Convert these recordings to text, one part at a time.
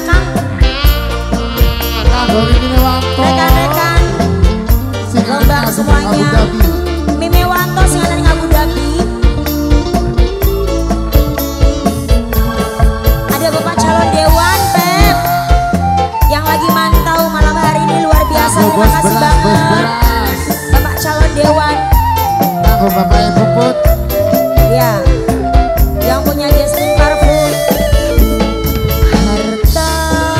belakang. Rekan-rekan Lombang semuanya. Mime Wanto sing ana ning Abu Dhabi. Ada Bapak calon dewan Pep yang lagi mantau malam hari ini luar biasa. Terima kasih banget Bapak calon dewan. Bapak yang Puput. Ya, yang punya Jasmine Parfum. Harta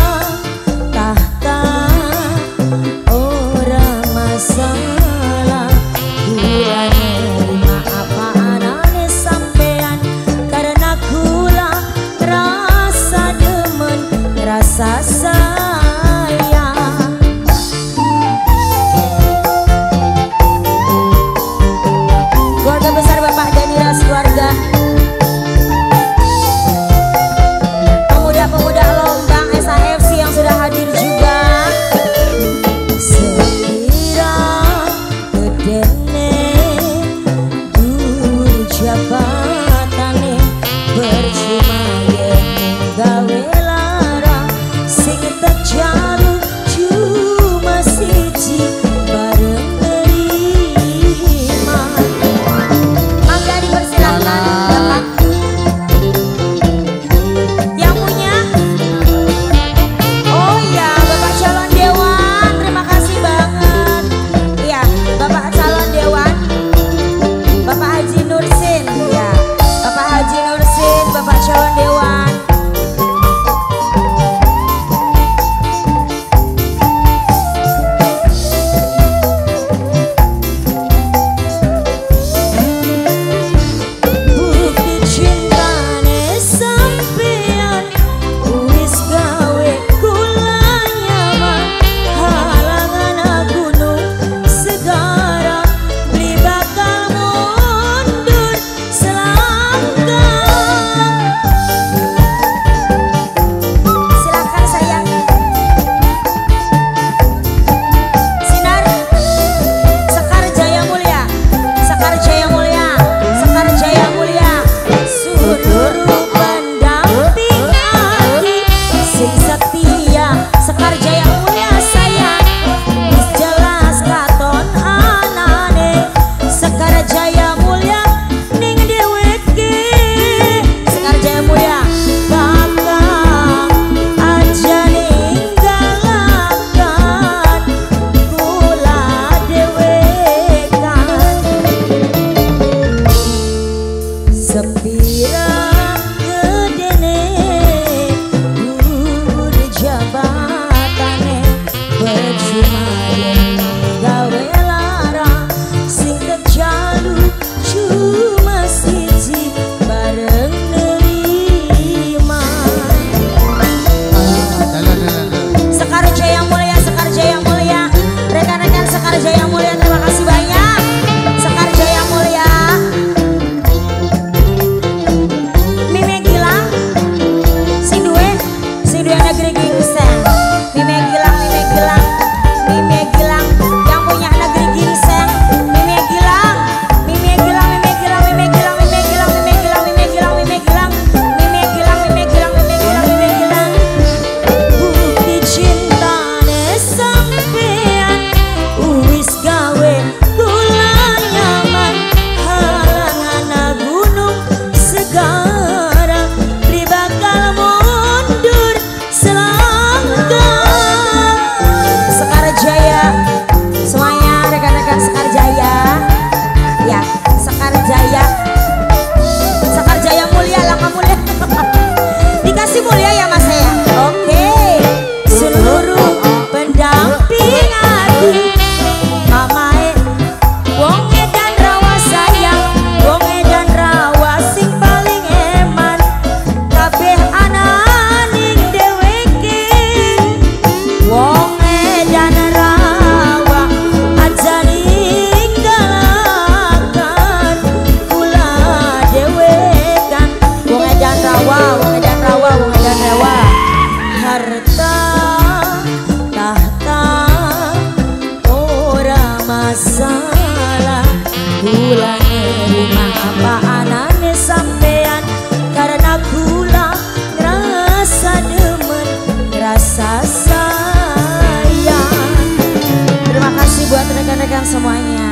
rekan-rekan semuanya.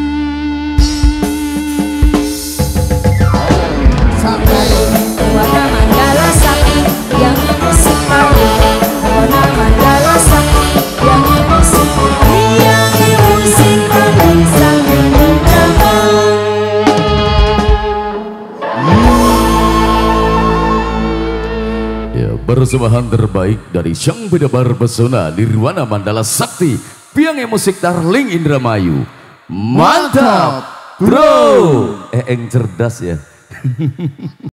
Nirwana Mandala Sakti yang musik tarik, Nirwana Mandala Sakti yang musik yang musik tarik sambil bersama. Ya, persembahan terbaik dari Sang Pedabar Pesona Nirwana Mandala Sakti Piange Musik Darling Indramayu. Mantap, bro. Eng cerdas ya.